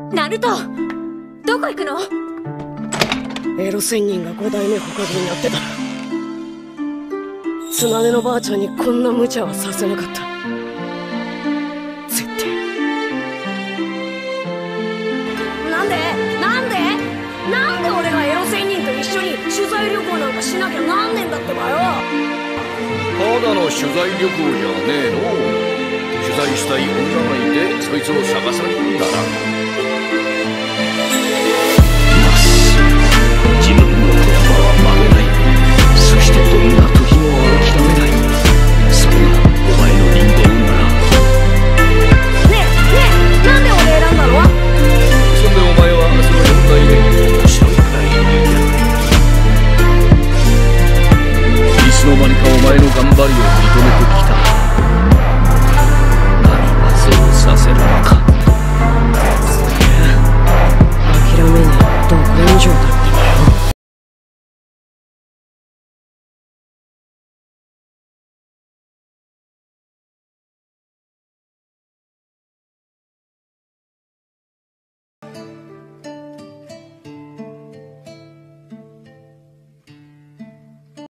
ナルト、どこ行くの？ エロ仙人が5代目捕獲になってたら、つなねのばあちゃんにこんな無茶はさせなかった。絶対。なんで俺がエロ仙人と一緒に取材旅行なんかしなきゃなんねんだってばよ。 ただの取材旅行じゃねえの。取材したい女がいてそいつを探されるんだな。